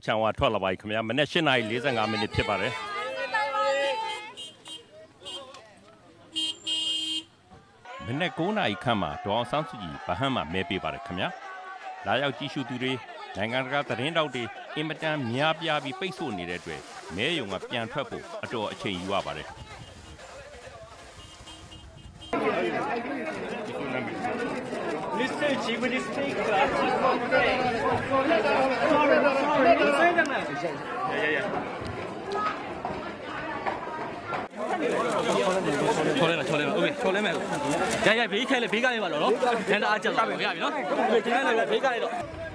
ချန်ဝါထွက်လာပါခင်ဗျာမနေ့8:45 မိနစ်ဖြစ်ပါတယ်မနေ့9:00 နာရီခန့်မှာဒေါအောင်ဆန်းစုကြည်ဗဟန်းမှာမဲပေးပါတယ်ခင်ဗျာလာရောက်ကြည့်ရှုသူတွေနိုင်ငံတကာသတင်းတောက်တွေအင်မတန်များပြားပြီးပိတ်ဆို့နေတဲ့အတွက်မဲယုံကပြန်ထွက်ဖို့အတော်အချိန်ယူရပါတယ် Mr. Chief Minister, chole में या भेज खाई ले भेज का नहीं वाला नो झंडा आज चल रहा है क्या अभी नो झंडा ले भेज का नहीं लो